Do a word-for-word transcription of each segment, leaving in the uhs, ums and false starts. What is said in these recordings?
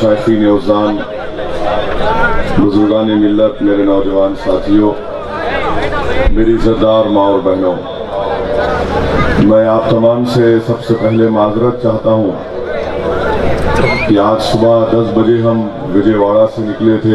मशाइखीन उज़्ज़ान, बुजुर्गान मिल्लत, मेरे नौजवान साथियों, मेरी इज़्ज़तदार माँ और बहनों, मैं आप तमाम से सबसे पहले माजरत चाहता हूँ कि आज सुबह दस बजे हम विजयवाड़ा से निकले थे।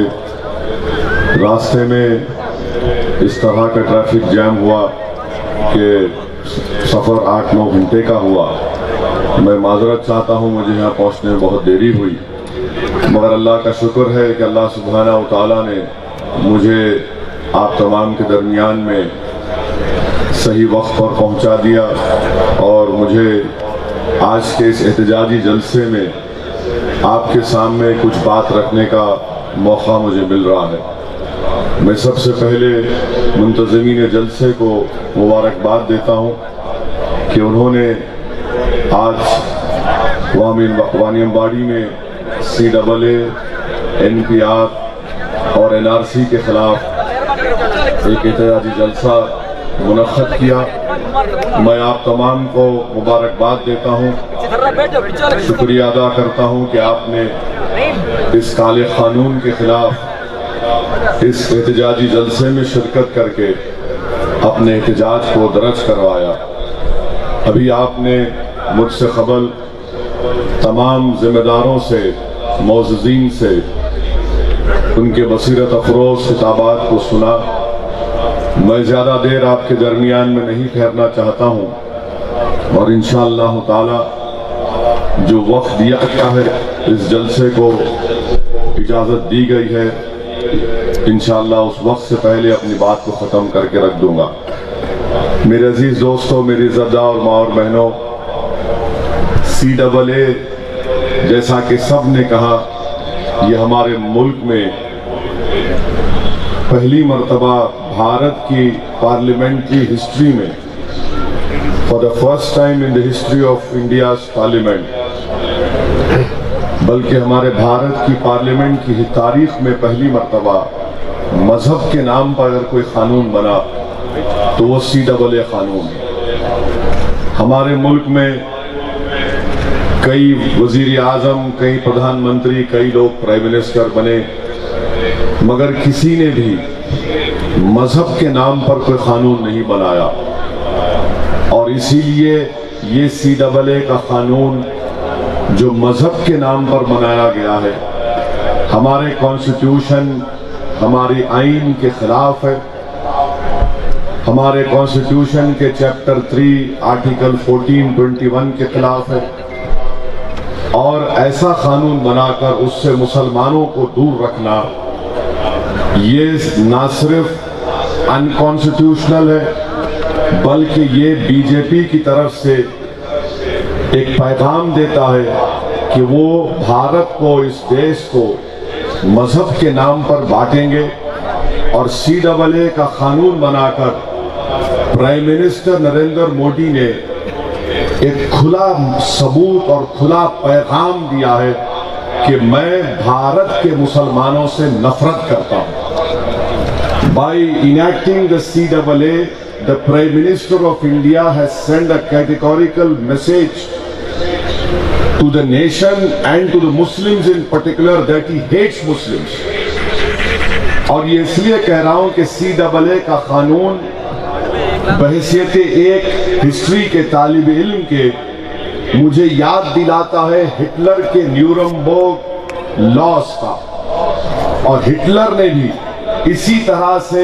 रास्ते में इस तरह का ट्रैफिक जैम हुआ कि सफ़र आठ नौ घंटे का हुआ। मैं माजरत चाहता हूँ, मुझे यहाँ पहुँचने में बहुत देरी हुई, मगर अल्लाह का शुक्र है कि अल्लाह सुब्हाना व तआला ने मुझे आप तमाम के दरमियान में सही वक्त पर पहुँचा दिया और मुझे आज के इस एहतजाजी जलसे में आपके सामने कुछ बात रखने का मौका मुझे मिल रहा है। मैं सबसे पहले मुंतज़मीन जलसे को मुबारकबाद देता हूँ कि उन्होंने आज वानियम्बाड़ी में C double A, N P R और एन आर सी के खिलाफ एक एहतजाजी जलसा मुनक़्क़द किया। मैं आप तमाम को मुबारकबाद देता हूँ, शुक्रिया अदा करता हूँ कि आपने इस काले क़ानून के खिलाफ इस एहतजाजी जलसे में शिरकत करके अपने एहतजाज को दर्ज करवाया। अभी आपने मुझसे क़बल तमाम ज़िम्मेदारों से, मौज़ूज़ीन से उनके बसीरत अफरोज़ खिताबात को सुना। मैं ज़्यादा देर आपके दरमियान में नहीं ठहरना चाहता हूँ और इंशाअल्लाह ताला जो वक्त दिया गया है, इस जलसे को इजाज़त दी गई है, इंशाअल्लाह उस वक्त से पहले अपनी बात को ख़त्म करके रख दूँगा। मेरे अजीज़ दोस्तों, मेरी इज़्ज़तदार माँ और बहनों, सी डबल ए जैसा कि सब ने कहा, ये हमारे मुल्क में पहली मर्तबा भारत की पार्लियामेंट्री हिस्ट्री में, for the first time in the history of India's parliament, बल्कि हमारे भारत की पार्लियामेंट की तारीख में पहली मर्तबा मजहब के नाम पर अगर कोई कानून बना तो वो सी डबल ए कानून। हमारे मुल्क में कई वजीर आजम, कई प्रधानमंत्री, कई लोग प्राइम मिनिस्टर बने, मगर किसी ने भी मजहब के नाम पर कोई कानून नहीं बनाया। और इसीलिए ये सी डबल ए का कानून जो मजहब के नाम पर बनाया गया है, हमारे कॉन्स्टिट्यूशन, हमारी आइन के खिलाफ है, हमारे कॉन्स्टिट्यूशन के chapter three article fourteen twenty one के खिलाफ है। और ऐसा कानून बनाकर उससे मुसलमानों को दूर रखना, ये ना सिर्फ अनकॉन्स्टिट्यूशनल है, बल्कि ये बीजेपी की तरफ से एक पैगाम देता है कि वो भारत को, इस देश को मजहब के नाम पर बांटेंगे। और सी डबल ए का कानून बनाकर प्राइम मिनिस्टर नरेंद्र मोदी ने एक खुला सबूत और खुला पैगाम दिया है कि मैं भारत के मुसलमानों से नफरत करता हूं। By enacting the C A A, the Prime Minister of India has sent a categorical message to the nation and to the Muslims in particular that he hates Muslims. और ये इसलिए कह रहा हूं कि सी डबल ए का कानून बहैसियत एक हिस्ट्री के तालिब इल्म के मुझे याद दिलाता है हिटलर के न्यूरमबर्ग लॉस का। और हिटलर ने भी इसी तरह से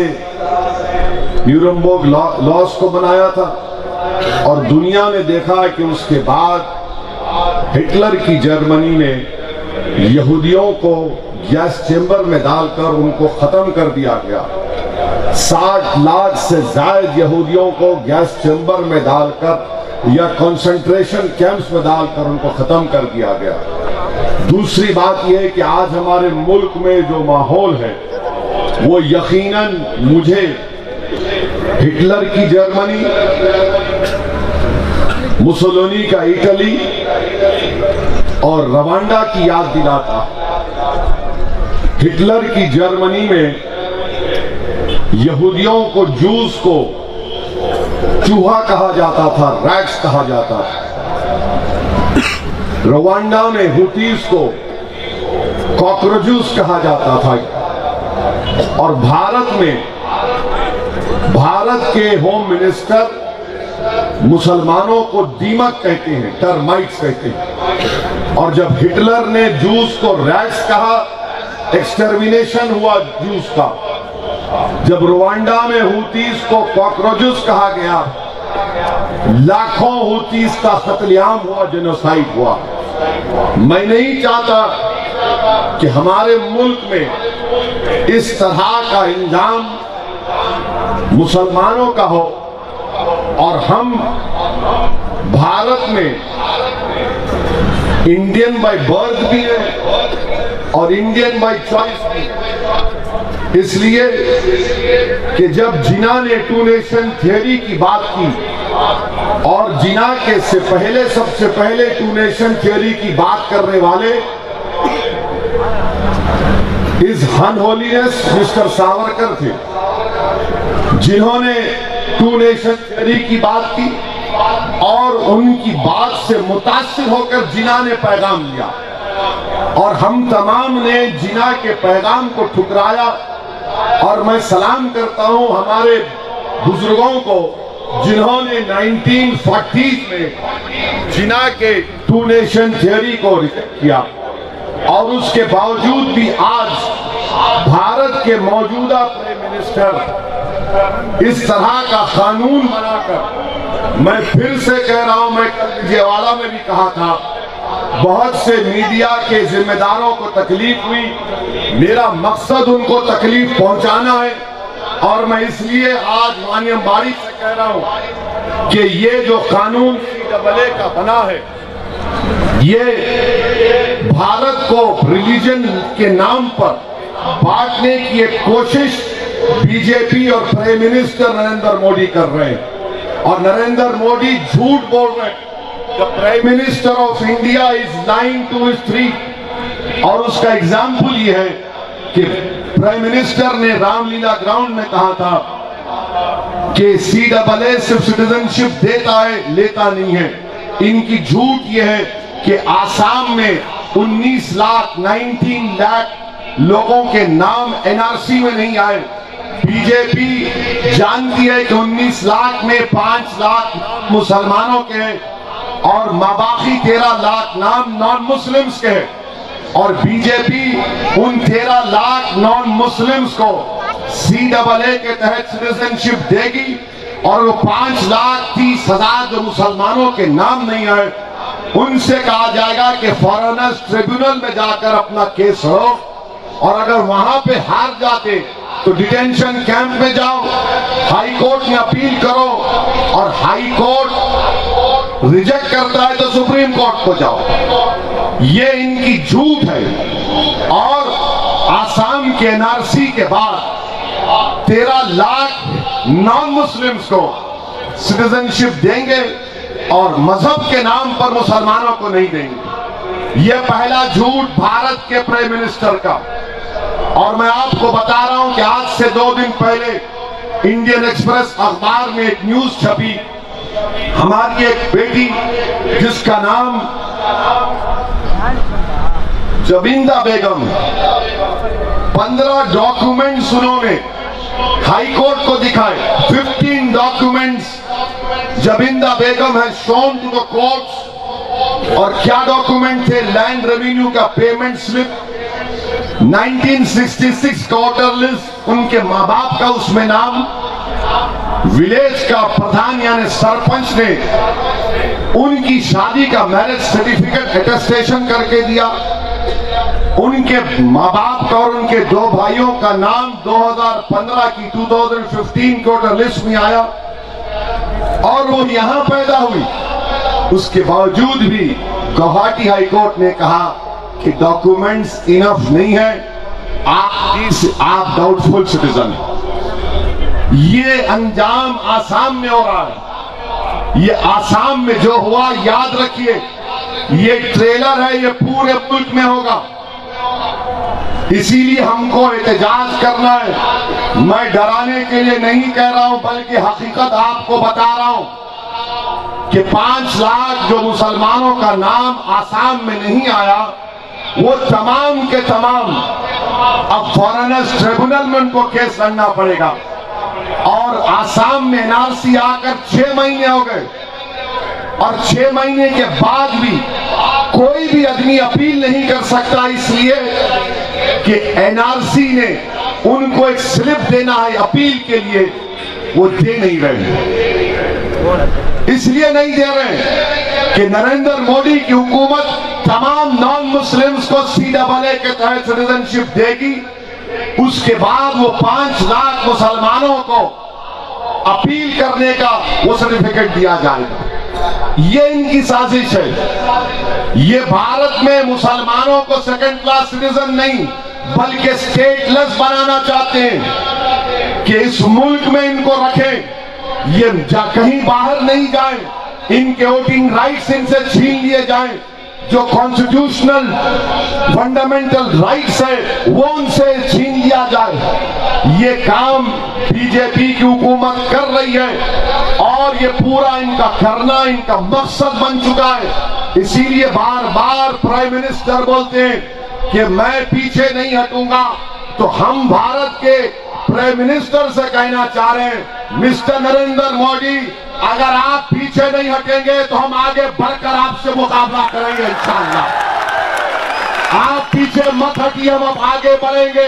न्यूरमबर्ग लॉस को बनाया था और दुनिया ने देखा कि उसके बाद हिटलर की जर्मनी ने यहूदियों को गैस चेंबर में डालकर उनको खत्म कर दिया गया। साठ लाख से ज्यादा यहूदियों को गैस चेंबर में डालकर या कंसंट्रेशन कैंप्स में डालकर उनको खत्म कर दिया गया। दूसरी बात यह है कि आज हमारे मुल्क में जो माहौल है वो यकीनन मुझे हिटलर की जर्मनी, मुसोलिनी का इटली और रवांडा की याद दिलाता है। हिटलर की जर्मनी में यहूदियों को, जूस को चूहा कहा जाता था, रैट्स कहा जाता था। रवांडा में हुतीस को कॉकरोचेस कहा जाता था। और भारत में भारत के होम मिनिस्टर मुसलमानों को दीमक कहते हैं, टर्माइट्स कहते हैं। और जब हिटलर ने जूस को रैट्स कहा, एक्सटर्मिनेशन हुआ जूस का। जब रुवांडा में हुतीस को कॉकरोचेस कहा गया, लाखों हुतीस का कत्लेआम हुआ, जेनोसाइड हुआ। मैं नहीं चाहता कि हमारे मुल्क में इस तरह का इंजाम मुसलमानों का हो। और हम भारत में इंडियन बाय बर्थ भी है और इंडियन बाय चॉइस भी है। इसलिए कि जब जिना ने टू नेशन थियरी की बात की, और जिना के से पहले सबसे पहले टू नेशन थियरी की बात करने वाले इस अनहोलीनेस मिस्टर सावरकर थे, जिन्होंने टू नेशन थियरी की बात की। और उनकी बात से मुतासिर होकर जिना ने पैगाम दिया, और हम तमाम ने जिना के पैगाम को ठुकराया। और मैं सलाम करता हूं हमारे बुजुर्गों को, जिन्होंने नाइनटीन फोर्टीज़ में जिना के टू नेशन थियरी को रिजेक्ट किया। और उसके बावजूद भी आज भारत के मौजूदा प्राइम मिनिस्टर इस तरह का कानून बनाकर, मैं फिर से कह रहा हूं, मैं कल विजयवाड़ा में भी कहा था, बहुत से मीडिया के जिम्मेदारों को तकलीफ हुई। मेरा मकसद उनको तकलीफ पहुंचाना है। और मैं इसलिए आज वानियम्बाड़ी से कह रहा हूं कि ये जो कानून सी डबल ए का बना है, ये भारत को रिलीजन के नाम पर बांटने की एक कोशिश बीजेपी और प्राइम मिनिस्टर नरेंद्र मोदी कर रहे हैं। और नरेंद्र मोदी झूठ बोल रहे हैं। The prime minister of India is lying to his three. और उसका एग्जाम्पल ये है कि प्राइम मिनिस्टर ने रामलीला ग्राउंड में कहा था कि सी डबल ए सिर्फ सिटीजनशिप देता है, लेता नहीं है। इनकी झूठ यह है कि आसाम में उन्नीस लाख उन्नीस लाख लोगों के नाम एनआरसी में नहीं आए। बीजेपी जानती है कि उन्नीस लाख में पांच लाख मुसलमानों के हैं और बाकी तेरह लाख नाम नॉन मुस्लिम्स के हैं। और बीजेपी उन तेरह लाख नॉन मुस्लिम्स को सी डबल ए के तहत सिटीजनशिप देगी। और वो पांच लाख तीस हजार जो मुसलमानों के नाम नहीं आए, उनसे कहा जाएगा कि फॉरेनर्स ट्रिब्यूनल में जाकर अपना केस लड़ो। और अगर वहां पे हार जाते तो डिटेंशन कैंप में जाओ, हाई कोर्ट में अपील करो, और हाई कोर्ट रिजेक्ट करता है तो सुप्रीम कोर्ट को जाओ। ये इनकी झूठ है। और आसाम के एनआरसी के बाद तेरह लाख नॉन मुस्लिम्स को सिटीजनशिप देंगे और मजहब के नाम पर मुसलमानों को नहीं देंगे। यह पहला झूठ भारत के प्राइम मिनिस्टर का। और मैं आपको बता रहा हूं कि आज से दो दिन पहले इंडियन एक्सप्रेस अखबार में एक न्यूज छपी। हमारी एक बेटी जिसका नाम जबिंदा बेगम, पंद्रह डॉक्यूमेंट्स उन्होंने हाई कोर्ट को दिखाए। फिफ्टीन डॉक्यूमेंट्स जबिंदा बेगम है शोन टू द कोर्ट्स। और क्या डॉक्यूमेंट थे? लैंड रेवेन्यू का payment slip, nineteen sixty six का वोटर लिस्ट, उनके माँ बाप का उसमें नाम, विलेज का प्रधान यानी सरपंच ने उनकी शादी का मैरिज सर्टिफिकेट अटेस्टेशन करके दिया। उनके माँ बाप का और उनके दो भाइयों का नाम दो हज़ार पंद्रह की दो हज़ार पंद्रह के वोटर लिस्ट में आया और वो यहां पैदा हुई। उसके बावजूद भी गुवाहाटी हाई कोर्ट ने कहा कि डॉक्यूमेंट्स इनफ नहीं है, आप आप डाउटफुल सिटीजन हैं। ये अंजाम आसाम में हो रहा है। ये आसाम में जो हुआ, याद रखिए, ये ट्रेलर है, ये पूरे मुल्क में होगा। इसीलिए हमको एहतजाज करना है। मैं डराने के लिए नहीं कह रहा हूं, बल्कि हकीकत आपको बता रहा हूं कि पांच लाख जो मुसलमानों का नाम आसाम में नहीं आया, वो तमाम के तमाम अब फॉरेनर्स ट्रिब्यूनल में उनको केस लड़ना पड़ेगा। और आसाम में एनआरसी आकर छह महीने हो गए और छह महीने के बाद भी कोई भी आदमी अपील नहीं कर सकता, इसलिए कि एनआरसी ने उनको एक स्लिप देना है अपील के लिए, वो दे नहीं रहे। इसलिए नहीं दे रहे कि नरेंद्र मोदी की हुकूमत तमाम नॉन मुस्लिम्स को सी डबल ए के तहत सिटीजनशिप देगी, उसके बाद वो पांच लाख मुसलमानों को अपील करने का वो सर्टिफिकेट दिया जाएगा। ये इनकी साजिश है। ये भारत में मुसलमानों को सेकंड क्लास सिटीजन नहीं बल्कि स्टेटलेस बनाना चाहते हैं कि इस मुल्क में इनको रखें, ये जा कहीं बाहर नहीं जाए, इनके वोटिंग राइट्स इनसे छीन लिए जाएं, जो कॉन्स्टिट्यूशनल फंडामेंटल राइट्स है वो उनसे छीन लिया जाए। ये काम बीजेपी की हुकूमत कर रही है और ये पूरा इनका करना इनका मकसद बन चुका है। इसीलिए बार बार प्राइम मिनिस्टर बोलते हैं कि मैं पीछे नहीं हटूंगा। तो हम भारत के प्राइम मिनिस्टर से कहना चाह रहे हैं, मिस्टर नरेंद्र मोदी, अगर आप पीछे नहीं हटेंगे तो हम आगे बढ़कर आपसे मुकाबला करेंगे इंशाअल्लाह। आप पीछे मत हटिए, हम अब आगे बढ़ेंगे,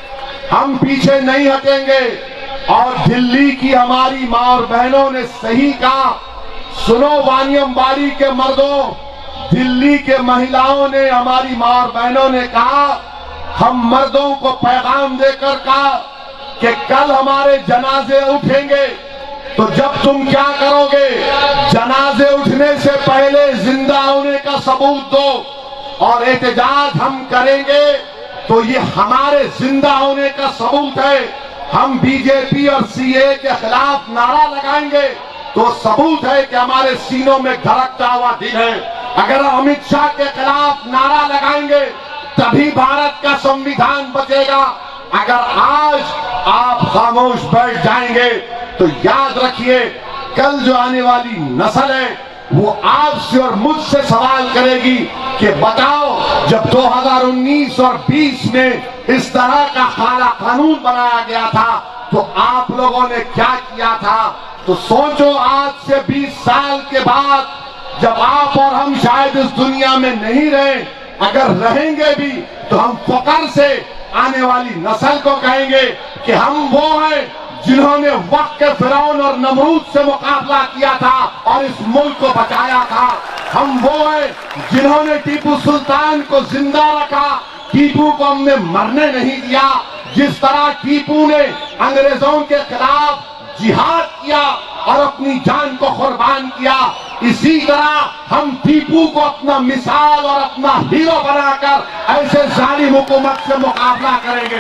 हम पीछे नहीं हटेंगे। और दिल्ली की हमारी मां और बहनों ने सही कहा, सुनो वानियम्बाड़ी के मर्दों, दिल्ली के महिलाओं ने, हमारी मां और बहनों ने कहा, हम मर्दों को पैगाम देकर कहा कि कल हमारे जनाजे उठेंगे, तो जब तुम क्या करोगे, जनाजे उठने से पहले जिंदा होने का सबूत दो और एहतजाज हम करेंगे तो ये हमारे जिंदा होने का सबूत है। हम बीजेपी और सीए के खिलाफ नारा लगाएंगे तो सबूत है कि हमारे सीनों में धड़कता हुआ दिल है। अगर हम अमित शाह के खिलाफ नारा लगाएंगे तभी भारत का संविधान बचेगा। अगर आज आप खामोश बैठ जाएंगे तो याद रखिए, कल जो आने वाली नस्ल है वो आपसे और मुझसे सवाल करेगी कि बताओ, जब दो हज़ार उन्नीस और बीस में इस तरह का काला कानून बनाया गया था तो आप लोगों ने क्या किया था। तो सोचो, आज से बीस साल के बाद जब आप और हम शायद इस दुनिया में नहीं रहे, अगर रहेंगे भी तो हम फक्र से आने वाली नस्ल को कहेंगे कि हम वो हैं जिन्होंने वक्त के फिरौन और नमरूद से मुकाबला किया था और इस मुल्क को बचाया था। हम वो हैं जिन्होंने टीपू सुल्तान को जिंदा रखा, टीपू को हमने मरने नहीं दिया। जिस तरह टीपू ने अंग्रेजों के खिलाफ जिहाद किया और अपनी जान को कुर्बान किया, इसी तरह हम टीपू को अपना मिसाल और अपना हीरो बनाकर ऐसे जालिम हुकूमत से मुकाबला करेंगे।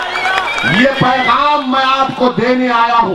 ये पैगाम मैं आपको देने आया हूं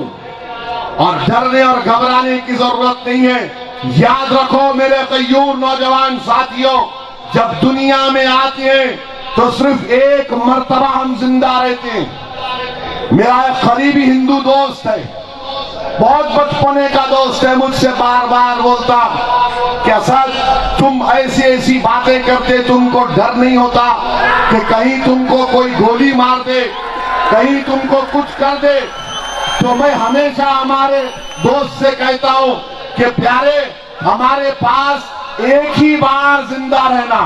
और डरने और घबराने की जरूरत नहीं है। याद रखो मेरे कय्यूर नौजवान साथियों, जब दुनिया में आते हैं तो सिर्फ एक मर्तबा हम जिंदा रहते हैं। मेरा एक करीबी हिंदू दोस्त है, बहुत बचपने का दोस्त है, मुझसे बार बार बोलता कि असद तुम ऐसी ऐसी बातें करते, तुमको डर नहीं होता कि कहीं तुमको कोई गोली मार दे, कहीं तुमको कुछ कर दे। तो मैं हमेशा हमारे दोस्त से कहता हूं कि प्यारे, हमारे पास एक ही बार जिंदा रहना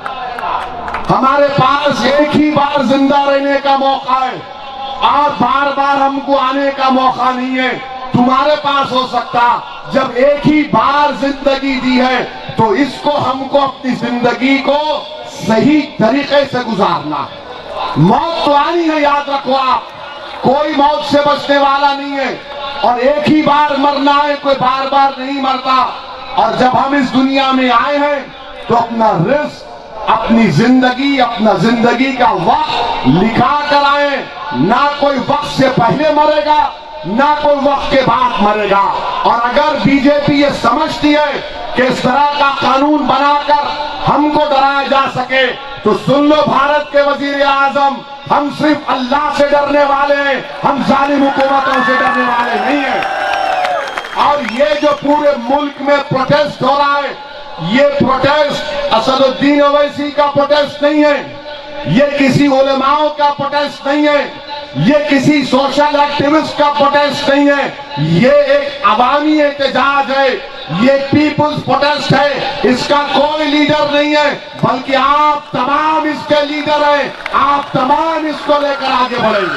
है, हमारे पास एक ही बार जिंदा रहने का मौका है और बार बार हमको आने का मौका नहीं है। तुम्हारे पास हो सकता, जब एक ही बार जिंदगी दी है तो इसको हमको अपनी जिंदगी को सही तरीके से गुजारना है। मौत तो आनी है, याद रखो आप, कोई मौत से बचने वाला नहीं है और एक ही बार मरना है, कोई बार बार नहीं मरता। और जब हम इस दुनिया में आए हैं तो अपना रिस्क, अपनी जिंदगी, अपना जिंदगी का वक्त लिखा कर आए। ना कोई वक्त से पहले मरेगा, ना कोई वक्त के बाद मरेगा। और अगर बीजेपी ये समझती है कि इस तरह का कानून बनाकर हमको डराया जा सके तो सुन लो भारत के वजीर आजम, हम सिर्फ अल्लाह से डरने वाले हैं, हम जालिम हुकूमतों से डरने वाले नहीं हैं। और ये जो पूरे मुल्क में प्रोटेस्ट हो रहा है, ये प्रोटेस्ट असदुद्दीन ओवैसी का प्रोटेस्ट नहीं है, ये किसी उलेमाओं का प्रोटेस्ट नहीं है, ये किसी सोशल एक्टिविस्ट का प्रोटेस्ट नहीं है, ये एक अवामी एहतजाज है, ये पीपुल्स प्रोटेस्ट है। इसका कोई लीडर नहीं है, बल्कि आप तमाम इसके लीडर हैं, आप तमाम इसको लेकर आगे बढ़ेंगे।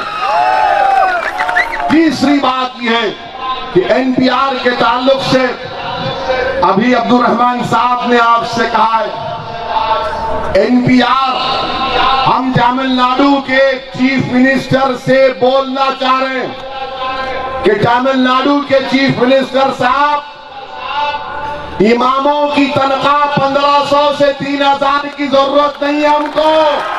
तीसरी बात यह है कि एनपीआर के ताल्लुक से अभी अब्दुल रहमान साहब ने आपसे कहा है, एनपीआर हम तमिलनाडु के चीफ मिनिस्टर से बोलना चाह रहे हैं कि तमिलनाडु के चीफ मिनिस्टर साहब, इमामों की तनख्वाह पंद्रह सौ से तीन हजार की जरूरत नहीं है हमको।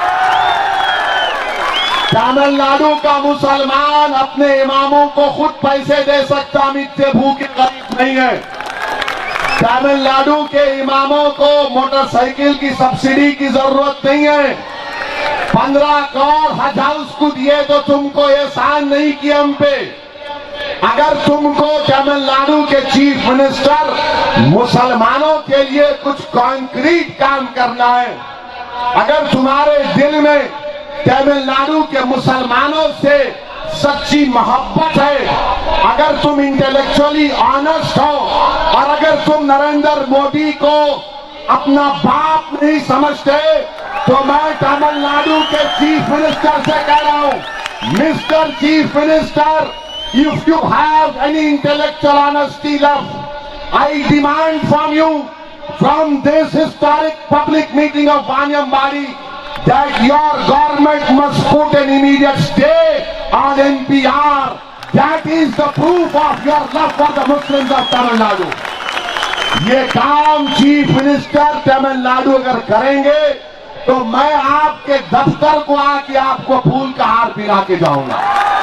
तमिलनाडु का मुसलमान अपने इमामों को खुद पैसे दे सकता, हम इतने भूखे गरीब नहीं है। तमिलनाडु के इमामों को मोटरसाइकिल की सब्सिडी की जरूरत नहीं है। पंद्रह करोड़ हज हाउस को दिए तो तुमको एहसान नहीं किया हम पे। अगर तुमको तमिलनाडु के चीफ मिनिस्टर मुसलमानों के लिए कुछ कॉन्क्रीट काम करना है, अगर तुम्हारे दिल में तमिलनाडु के मुसलमानों से सच्ची मोहब्बत है, अगर तुम इंटेलेक्चुअली ऑनेस्ट हो और अगर तुम नरेंद्र मोदी को अपना बाप नहीं समझते, तो मैं तमिलनाडु के चीफ मिनिस्टर से कह रहा हूं, mister chief minister, if you have any intellectual honesty left, I demand from you, from this historic public meeting of Vanyiambadi, that your government must put an immediate stay on N P R. That is the proof of your love for the Muslims of Tamil Nadu. ये काम chief minister Tamil Nadu अगर करेंगे तो मैं आपके दफ्तर को आके आपको फूल का हार पिला के जाऊंगा।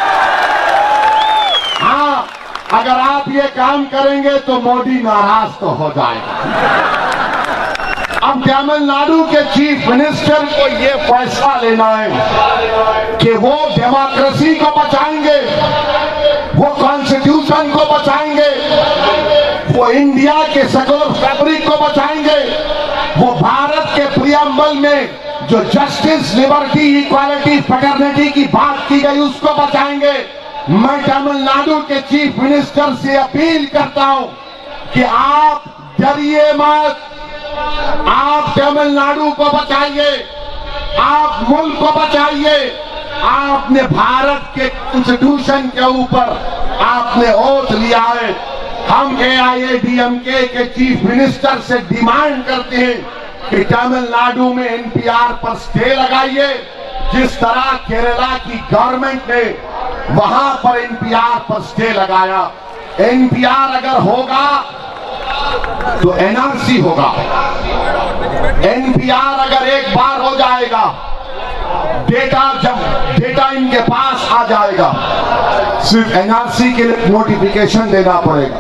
हाँ, अगर आप ये काम करेंगे तो मोदी नाराज तो हो जाएगा। अब तमिलनाडु के चीफ मिनिस्टर को ये फैसला लेना है कि वो डेमोक्रेसी को बचाएंगे, वो कॉन्स्टिट्यूशन को बचाएंगे, वो इंडिया के सेकुलर फैब्रिक को बचाएंगे, वो भारत के प्रियम्बल में जो जस्टिस, लिबर्टी, इक्वालिटी, फ्रेटर्निटी की बात की गई उसको बचाएंगे। मैं तमिलनाडु के चीफ मिनिस्टर से अपील करता हूं कि आप डरिए मत, आप तमिलनाडु को बचाइए, आप मुल्क को बचाइए। आपने भारत के कॉन्स्टिट्यूशन के ऊपर आपने ओथ लिया है। हम ए आई ए डी एम के के चीफ मिनिस्टर से डिमांड करते हैं कि तमिलनाडु में एन पी आर पर स्टे लगाइए, जिस तरह केरला की गवर्नमेंट ने वहां पर एन पी आर पर स्टे लगाया। एन पी आर अगर होगा तो एन आर सी होगा। एन पी आर अगर एक बार हो जाएगा, डेटा जब डेटा इनके पास आ जाएगा, सिर्फ एन आर सी के लिए नोटिफिकेशन देना पड़ेगा।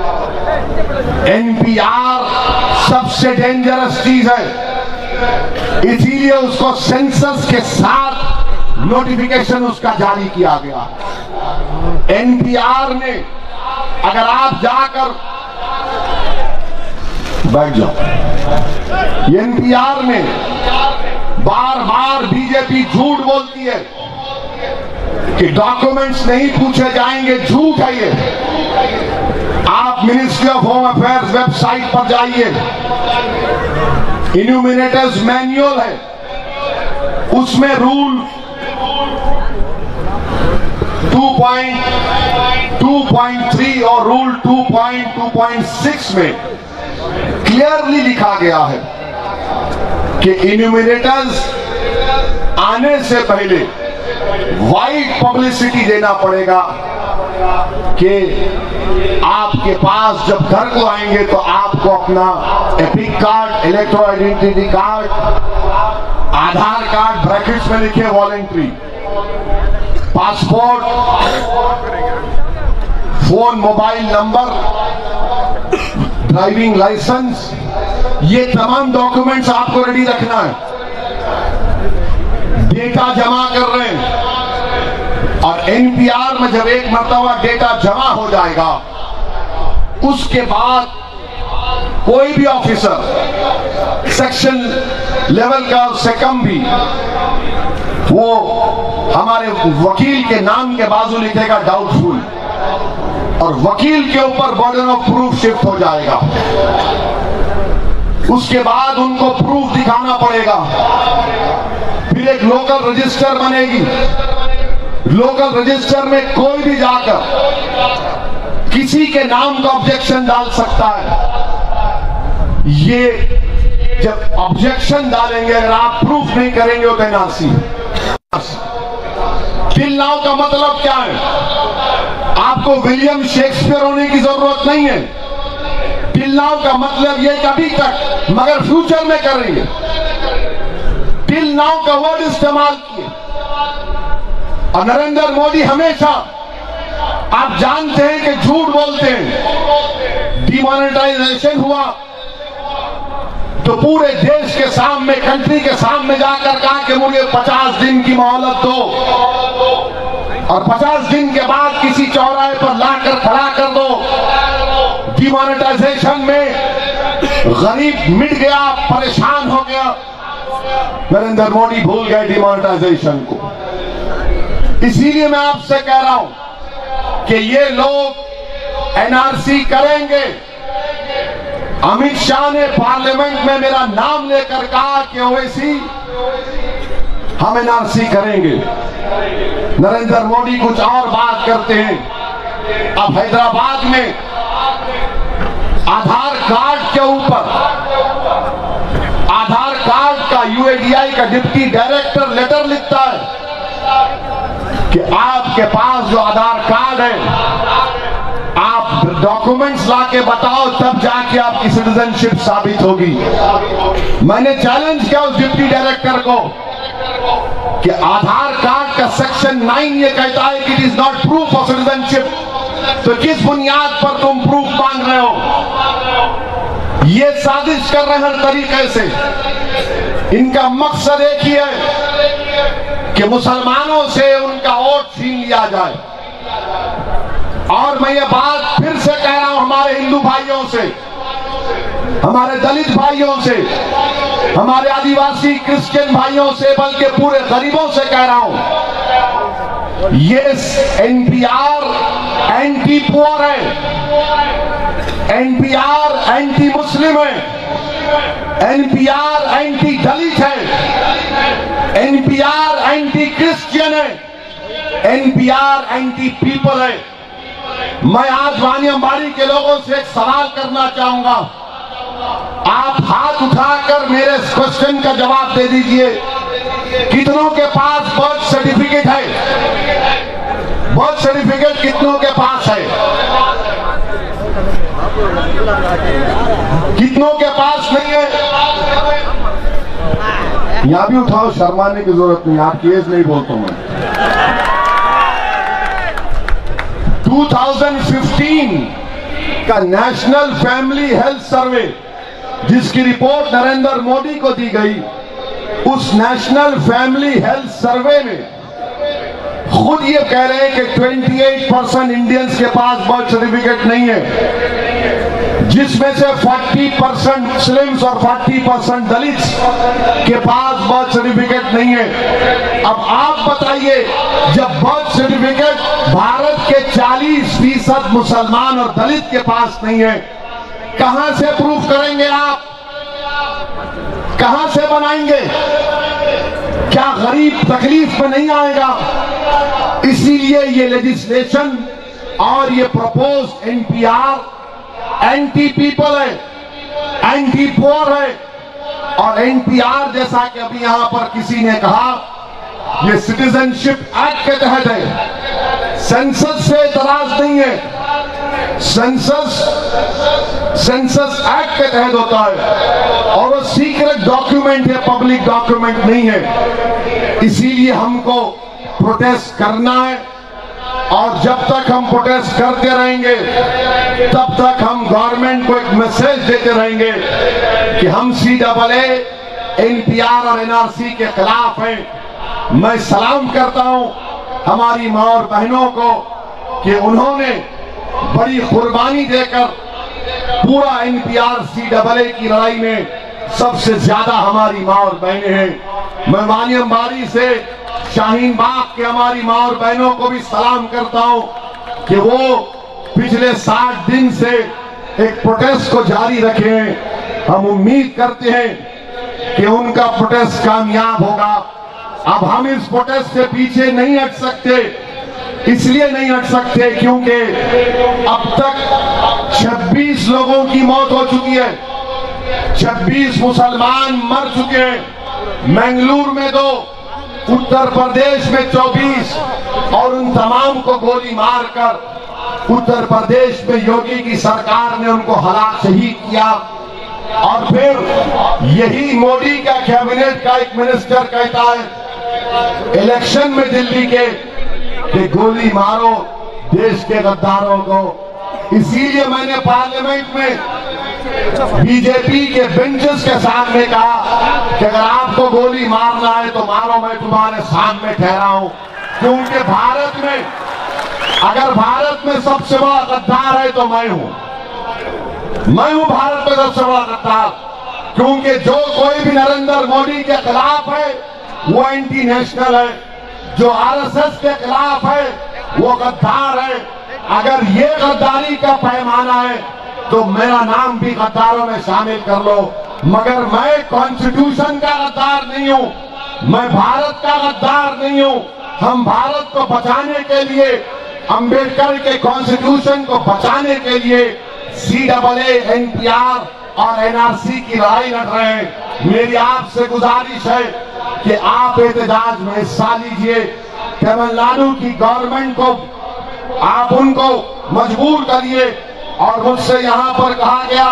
एन पी आर सबसे डेंजरस चीज है, इसीलिए उसको सेंसस के साथ नोटिफिकेशन उसका जारी किया गया। एन पी आर ने अगर आप जाकर बैठ जाओ, एन पी आर में बार बार बीजेपी झूठ बोलती है कि डॉक्यूमेंट्स नहीं पूछे जाएंगे, झूठ है ये। आप ministry of home affairs website पर जाइए, इन्यूमिनेटर्स मैन्युअल है, उसमें रूल टू पॉइंट थ्री और rule two point two point six में क्लियरली लिखा गया है कि इन्यूमिनेटर्स आने से पहले वाइड पब्लिसिटी देना पड़ेगा कि आपके पास जब घर को आएंगे तो आपको अपना EPIC card, electro identity card, Aadhaar card brackets में लिखे voluntary, passport, phone mobile number, driving licence, ये तमाम डॉक्यूमेंट्स आपको रेडी रखना है। डेटा जमा कर रहे हैं और एन पी आर में जब एक मर्तबा डेटा जमा हो जाएगा, उसके बाद कोई भी ऑफिसर सेक्शन लेवल का उससे कम भी, वो हमारे वकील के नाम के बाजू लिखेगा डाउटफुल, और वकील के ऊपर बर्डन ऑफ प्रूफ शिफ्ट हो जाएगा। उसके बाद उनको प्रूफ दिखाना पड़ेगा। फिर एक लोकल रजिस्टर बनेगी। लोकल रजिस्टर में कोई भी जाकर किसी के नाम का ऑब्जेक्शन डाल सकता है। ये जब ऑब्जेक्शन डालेंगे, अगर आप प्रूफ नहीं करेंगे तो एनआरसी। टिल नाउ का मतलब क्या है? आपको विलियम शेक्सपियर होने की जरूरत नहीं है। टिल नाउ का मतलब ये कभी तक, मगर फ्यूचर में करेंगे। टिल नाउ का वर्ड इस्तेमाल किए, और नरेंद्र मोदी हमेशा, आप जानते हैं कि झूठ बोलते हैं। डिमोनेटाइजेशन हुआ तो पूरे देश के सामने, कंट्री के सामने जाकर कहा कि मुझे पचास दिन की मोहलत दो, और पचास दिन के बाद किसी चौराहे पर लाकर खड़ा कर दो। डिमोनेटाइजेशन में गरीब मिट गया, परेशान हो गया। नरेंद्र मोदी भूल गए डिमोनेटाइजेशन को। इसीलिए मैं आपसे कह रहा हूं कि ये लोग एनआरसी करेंगे। अमित शाह ने पार्लियामेंट में मेरा नाम लेकर कहा कि ओवैसी हम एनआरसी करेंगे। नरेंद्र मोदी कुछ और बात करते हैं। अब हैदराबाद में आधार कार्ड के ऊपर, आधार कार्ड का यूएडीआई का डिप्टी डायरेक्टर लेटर लिखता है कि आपके पास जो आधार कार्ड है, आप डॉक्यूमेंट्स लाके बताओ, तब जाके आपकी सिटीजनशिप साबित होगी। मैंने चैलेंज किया उस डिप्टी डायरेक्टर को कि आधार कार्ड का सेक्शन नाइन ये कहता है कि it is not proof of citizenship, तो किस बुनियाद पर तुम प्रूफ मांग रहे हो? ये साजिश कर रहे हैं हर तरीके से। इनका मकसद एक ही है कि मुसलमानों से उनका वोट छीन लिया जाए। और मैं ये बात फिर से कह रहा हूं हमारे हिंदू भाइयों से, हमारे दलित भाइयों से, हमारे आदिवासी क्रिश्चियन भाइयों से, बल्कि पूरे गरीबों से कह रहा हूं, ये एनपीआर एंटी पुअर है, एनपीआर एंटी मुस्लिम है, एनपीआर एंटी दलित है, एनपीआर एंटी क्रिश्चियन है, एनपीआर एंटी पीपल है। मैं आज वानियाम्बाड़ी के लोगों से एक सवाल करना चाहूंगा। आप हाथ उठाकर मेरे क्वेश्चन का जवाब दे दीजिए। कितनों के पास बर्थ सर्टिफिकेट है? बर्थ सर्टिफिकेट कितनों के पास है? कितनों के पास नहीं है? यहां भी उठाओ, शर्माने की जरूरत नहीं, आपकी एज नहीं बोलता मैं। दो हज़ार पंद्रह का नेशनल फैमिली हेल्थ सर्वे, जिसकी रिपोर्ट नरेंद्र मोदी को दी गई, उस नेशनल फैमिली हेल्थ सर्वे में खुद ये कह रहे हैं कि अट्ठाईस परसेंट इंडियंस के पास बर्थ सर्टिफिकेट नहीं है, जिसमें से चालीस परसेंट मुस्लिम्स और चालीस परसेंट दलित्स के पास बर्थ सर्टिफिकेट नहीं है। अब आप बताइए, जब बर्थ सर्टिफिकेट भारत के चालीस फीसद मुसलमान और दलित के पास नहीं है, कहां से प्रूफ करेंगे आप? कहां से बनाएंगे? क्या गरीब तकलीफ में नहीं आएगा? इसीलिए ये लेजिस्लेशन और ये प्रपोज एनपीआर एंटी पीपल है, एंटी पुअर है, और एनपीआर जैसा कि अभी यहां पर किसी ने कहा, ये सिटीजनशिप एक्ट के तहत है, सेंसस से इतराज नहीं है। सेंसस सेंसस एक्ट के तहत होता है, और वो सीक्रेट डॉक्यूमेंट है, पब्लिक डॉक्यूमेंट नहीं है। इसीलिए हमको प्रोटेस्ट करना है, और जब तक हम प्रोटेस्ट करते रहेंगे, तब तक हम गवर्नमेंट को एक मैसेज देते रहेंगे कि हम सी डबल ए, एनपीआर और एनआरसी के खिलाफ हैं। मैं सलाम करता हूं हमारी मां और बहनों को कि उन्होंने बड़ी कुर्बानी देकर पूरा एनपीआर सी डबल ए की लड़ाई में सबसे ज्यादा हमारी माँ और बहनें हैं। मैं वानियम्बाड़ी से शाहीन बाग के हमारी माँ और बहनों को भी सलाम करता हूं कि वो पिछले साठ दिन से एक प्रोटेस्ट को जारी रखे हैं। हम उम्मीद करते हैं कि उनका प्रोटेस्ट कामयाब होगा। अब हम इस प्रोटेस्ट से पीछे नहीं हट सकते, इसलिए नहीं हट सकते क्योंकि अब तक छब्बीस लोगों की मौत हो चुकी है, छब्बीस मुसलमान मर चुके हैं। मंगलूर में दो, उत्तर प्रदेश में चौबीस, और उन तमाम को गोली मारकर उत्तर प्रदेश में योगी की सरकार ने उनको हलाक शहीद किया। और फिर यही मोदी का कैबिनेट का एक मिनिस्टर कहता है इलेक्शन में दिल्ली के कि गोली मारो देश के गद्दारों को। इसीलिए मैंने पार्लियामेंट में बीजेपी के बेंचेस के सामने कहा कि अगर आपको गोली मारना है तो मारो, मैं तुम्हारे सामने ठहरा हूं। क्योंकि भारत में, अगर भारत में सबसे बड़ा गद्दार है तो मैं हूं, मैं हूं भारत में सबसे बड़ा गद्दार। क्योंकि जो कोई भी नरेंद्र मोदी के खिलाफ है वो एंटी नेशनल है, जो आरएसएस के खिलाफ है वो गद्दार है। अगर ये गद्दारी का पैमाना है तो मेरा नाम भी गद्दारों में शामिल कर लो, मगर मैं कॉन्स्टिट्यूशन का गद्दार नहीं हूं, मैं भारत का गद्दार नहीं हूं। हम भारत को बचाने के लिए, अंबेडकर के कॉन्स्टिट्यूशन को बचाने के लिए सी डबल ए, एनपीआर और एनआरसी की लड़ाई लड़ रहे हैं। मेरी आपसे गुजारिश है कि आप एहतजाज में हिस्सा लीजिए। तमिलनाडु की गवर्नमेंट को आप उनको मजबूर करिए। और मुझसे यहाँ पर कहा गया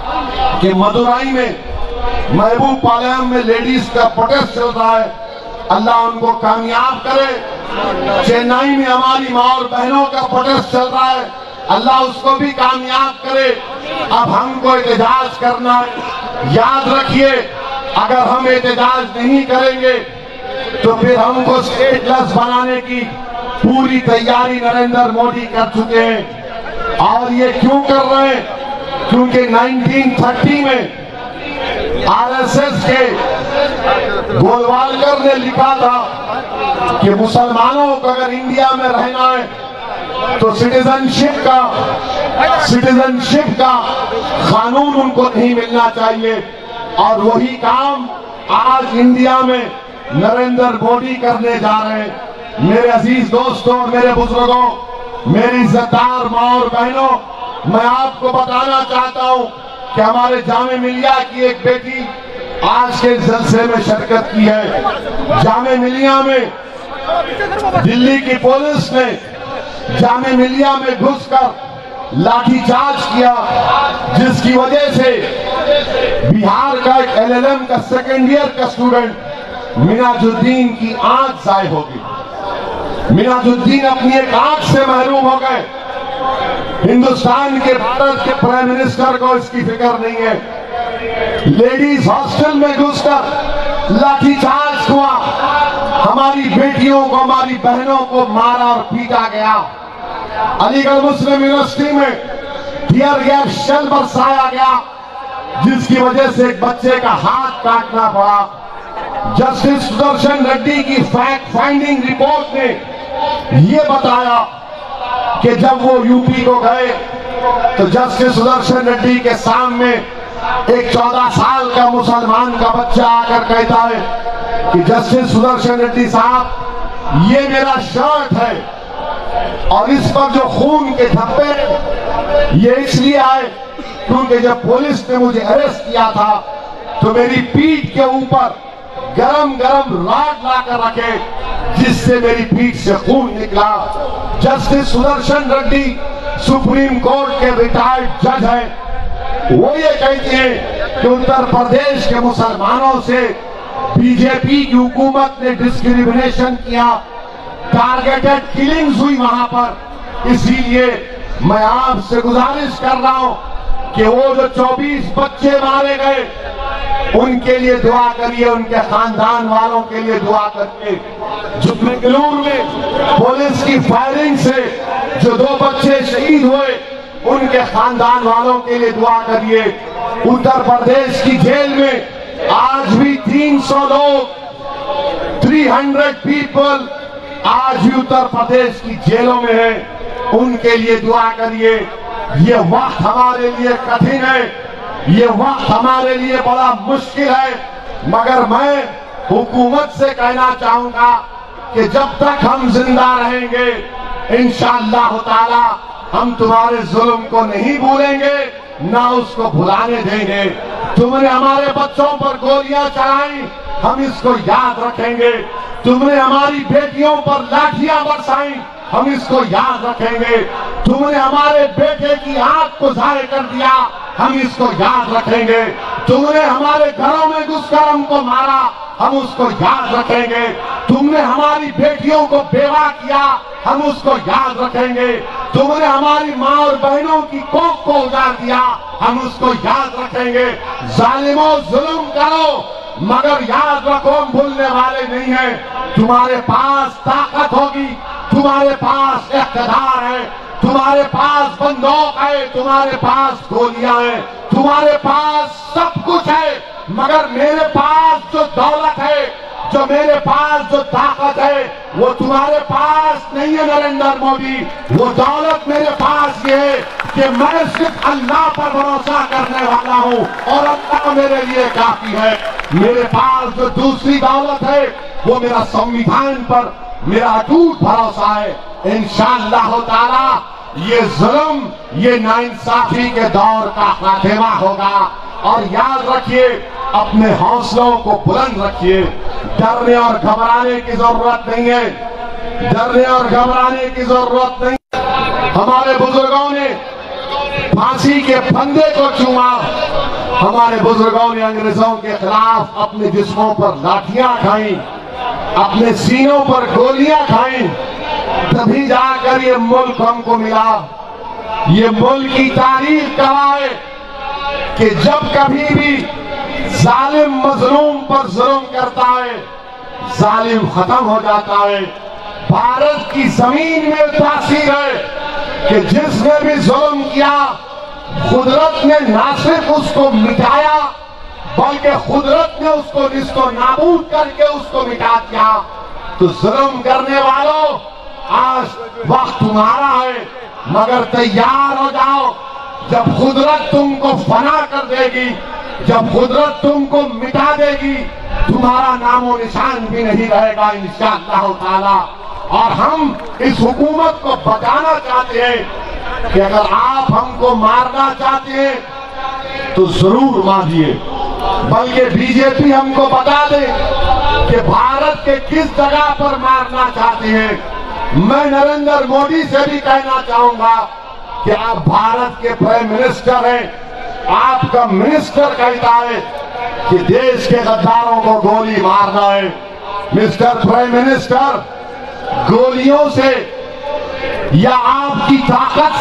कि मदुराई में, महबूब पालम में लेडीज का प्रोटेस्ट चल रहा है, अल्लाह उनको कामयाब करे। चेन्नई में हमारी माँ और बहनों का प्रोटेस्ट चल रहा है, अल्लाह उसको भी कामयाब करे। अब हमको एहतजाज करना है। याद रखिए, अगर हम एहतजाज नहीं करेंगे तो फिर हमको स्टेटलेस बनाने की पूरी तैयारी नरेंद्र मोदी कर चुके हैं। और ये क्यों कर रहे हैं? क्योंकि उन्नीस सौ तीस में आरएसएस के गोलवालकर ने लिखा था कि मुसलमानों को अगर इंडिया में रहना है तो सिटीजनशिप का सिटीजनशिप का कानून उनको नहीं मिलना चाहिए। और वही काम आज इंडिया में नरेंद्र मोदी करने जा रहे हैं। मेरे अजीज दोस्तों और मेरे बुजुर्गों, मेरी इज्जतदार माँ और बहनों, मैं आपको बताना चाहता हूं कि हमारे जामे मिलिया की एक बेटी आज के जलसे में शिरकत की है। जामे मिलिया में दिल्ली की पुलिस ने जामे मिलिया में घुसकर लाठीचार्ज किया, जिसकी वजह से बिहार का एक एलएलएम का सेकेंड ईयर का स्टूडेंट मिनाजुद्दीन की आंख जाए हो गई। मिनाजुद्दीन अपनी एक आंख से महरूम हो गए। हिंदुस्तान के, भारत के प्राइम मिनिस्टर को इसकी फिक्र नहीं है। लेडीज हॉस्टल में घुसकर लाठीचार्ज हुआ, हमारी बेटियों को, हमारी बहनों को मारा और पीटा गया। अलीगढ़ मुस्लिम यूनिवर्सिटी में टीयर गैस शेल बरसाया गया, जिसकी वजह से एक बच्चे का हाथ काटना पड़ा। जस्टिस सुदर्शन रेड्डी की फैक्ट फाइंडिंग रिपोर्ट ने यह बताया कि जब वो यूपी को गए तो जस्टिस सुदर्शन रेड्डी के सामने एक चौदह साल का मुसलमान का बच्चा आकर कहता है कि जस्टिस सुदर्शन रेड्डी साहब, ये मेरा शर्ट है और इस पर जो खून के धब्बे ये इसलिए आए क्योंकि जब पुलिस ने मुझे अरेस्ट किया था तो मेरी पीठ के ऊपर गरम गरम रॉड लाकर रखे, जिससे मेरी पीठ से खून निकला। Justice Sudarshan Reddy supreme court के रिटायर्ड जज हैं। वो ये कहते हैं कि उत्तर प्रदेश के मुसलमानों से बीजेपी की हुकूमत ने डिस्क्रिमिनेशन किया, टारगेटेड किलिंग्स हुई वहां पर। इसीलिए मैं आपसे गुजारिश कर रहा हूं कि वो जो चौबीस बच्चे मारे गए उनके लिए दुआ करिए, उनके खानदान वालों के लिए दुआ करिए। जो मंगलूर में पुलिस की फायरिंग से जो दो बच्चे शहीद हुए उनके खानदान वालों के लिए दुआ करिए। उत्तर प्रदेश की जेल में आज भी तीन सौ लोग, तीन सौ पीपल आज भी उत्तर प्रदेश की जेलों में हैं, उनके लिए दुआ करिए। ये वक्त हमारे लिए कठिन है, ये वक्त हमारे लिए बड़ा मुश्किल है, मगर मैं हुकूमत से कहना चाहूंगा कि जब तक हम जिंदा रहेंगे इंशाअल्लाह ताला हम तुम्हारे जुल्म को नहीं भूलेंगे, ना उसको भुलाने देंगे। तुमने हमारे बच्चों पर गोलियां चलाई, हम इसको याद रखेंगे। तुमने हमारी बेटियों पर लाठियां बरसाई, हम इसको याद रखेंगे। तुमने हमारे बेटे की आंख को ज़ाये कर दिया, हम इसको याद रखेंगे। तुमने हमारे घरों में घुसकर हमको मारा, हम उसको याद रखेंगे। तुमने हमारी बेटियों को बेवा किया, हम उसको याद रखेंगे। तुमने हमारी माँ और बहनों की कोख को उजाड़ दिया, हम उसको याद रखेंगे। जालिमों जुल्म करो, मगर याद रखो हम भूलने वाले नहीं हैं। तुम्हारे पास ताकत होगी, तुम्हारे पास इख्तियार है, तुम्हारे पास बंदूक है, तुम्हारे पास गोलियां हैं, तुम्हारे पास सब कुछ है, मगर मेरे पास जो दौलत है, जो मेरे पास जो ताकत है, वो तुम्हारे पास नहीं है नरेंद्र मोदी। वो दौलत मेरे पास ये है कि मैं सिर्फ अल्लाह पर भरोसा करने वाला हूँ और अल्लाह मेरे लिए काफी है। मेरे पास जो दूसरी दौलत है वो मेरा संविधान पर मेरा अटूट भरोसा है। इंशाअल्लाह ताला ये जुल्म, ये नाइंसाफी के दौर का खात्मा होगा। और याद रखिए, अपने हौसलों को बुलंद रखिए। डरने और घबराने की जरूरत नहीं है, डरने और घबराने की जरूरत नहीं। हमारे बुजुर्गों ने फांसी के फंदे को चूमा, हमारे बुजुर्गों ने अंग्रेजों के खिलाफ अपने जिस्मों पर लाठियां खाई, अपने सीनों पर गोलियां खाई, तभी जाकर ये मुल्क हमको मिला। ये मुल्क की तारीख गवाह है कि जब कभी भी जालिम मजलूम पर जुल्म करता है, जालिम खत्म हो जाता है। भारत की जमीन में तासीर है कि जिसने भी जुल्म किया, कुदरत ने ना सिर्फ उसको मिटाया, बल्कि कुदरत ने उसको निस्तो नाबूद करके उसको मिटा दिया। तो जुल्म करने वालों, आज वक्त तुम्हारा है, मगर तैयार हो जाओ। जब कुदरत तुमको फना कर देगी, जब कुदरत तुमको मिटा देगी, तुम्हारा नामो निशान भी नहीं रहेगा इंशाअल्लाह ताला। और हम इस हुकूमत को बचाना चाहते हैं कि अगर आप हमको मारना चाहते हैं तो जरूर मारिए, बल्कि बीजेपी हमको बता दे कि भारत के किस जगह पर मारना चाहते हैं। मैं नरेंद्र मोदी से भी कहना चाहूंगा कि आप भारत के प्राइम मिनिस्टर हैं, आपका मिनिस्टर कहता है कि देश के गद्दारों को गोली मारना है। मिस्टर प्राइम मिनिस्टर, गोलियों से या आपकी ताकत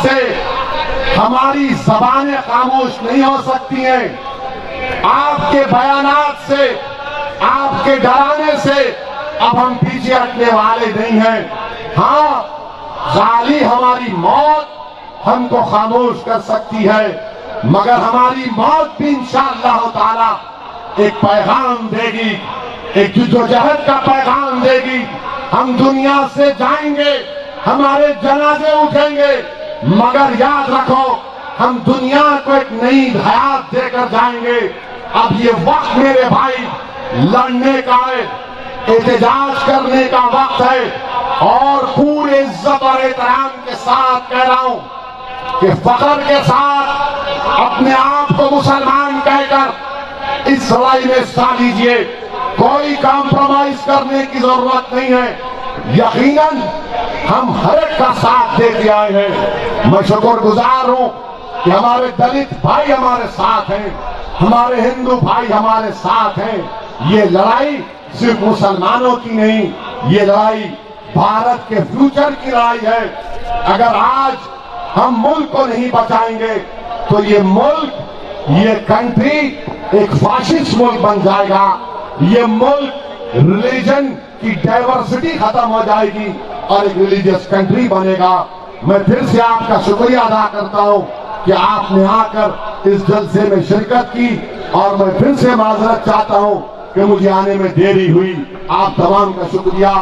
से हमारी जबानें खामोश नहीं हो सकती हैं। आपके बयानात से, आपके डराने से अब हम पीछे हटने वाले नहीं हैं। हाँ, गाली हमारी मौत हमको खामोश कर सकती है, मगर हमारी मौत भी इंशाअल्लाह ताला एक पैगाम देगी, एक जुदोजहद का पैगाम देगी। हम दुनिया से जाएंगे, हमारे जनाजे उठेंगे, मगर याद रखो हम दुनिया को एक नई हयात देकर जाएंगे। अब ये वक्त मेरे भाई लड़ने का है, एहतजाज करने का वक्त है। और पूरे इज्जत और एहतराम के साथ कह रहा हूं कि फख्र के साथ अपने आप को मुसलमान कहकर इस लड़ाई में हिस्सा लीजिए। कोई कॉम्प्रोमाइज करने की जरूरत नहीं है। यकीनन हम हर एक का साथ देते आए हैं। मैं शुक्रगुजार हूं कि हमारे दलित भाई हमारे साथ हैं, हमारे हिंदू भाई हमारे साथ हैं। ये लड़ाई सिर्फ मुसलमानों की नहीं, ये लड़ाई भारत के फ्यूचर की लड़ाई है। अगर आज हम मुल्क को नहीं बचाएंगे तो ये मुल्क, ये कंट्री एक फाशिस्ट मुल्क बन जाएगा। ये मुल्क रिलीजन की डाइवर्सिटी खत्म हो जाएगी और एक रिलीजियस कंट्री बनेगा। मैं फिर से आपका शुक्रिया अदा करता हूं कि आपने आकर इस जलसे में शिरकत की, और मैं फिर से माजरत चाहता हूं कि मुझे आने में देरी हुई। आप तमाम का शुक्रिया।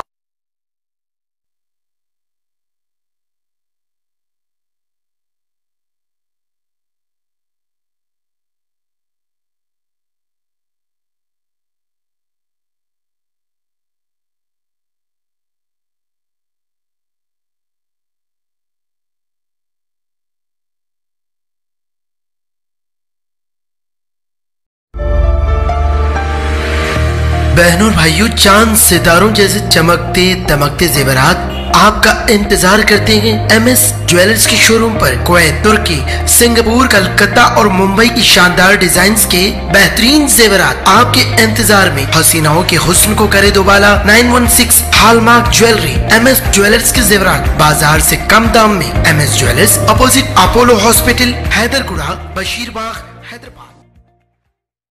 बहनों और भाइयों, चांद सितारों जैसे चमकते दमकते जेवरात आपका इंतजार करते हैं एम एस ज्वेलर्स के शोरूम पर। कुवैत, तुर्की, सिंगापुर, कलकत्ता और मुंबई की शानदार डिजाइन्स के बेहतरीन जेवरात आपके इंतजार में। हसीनाओं के हुस्न को करे दोबाला। Nine one six hallmark jewellery, M S jewellers के जेवरात बाजार से कम दाम में। M S jewellers, opposite Apollo hospital, Hyderguda, Basheerbagh,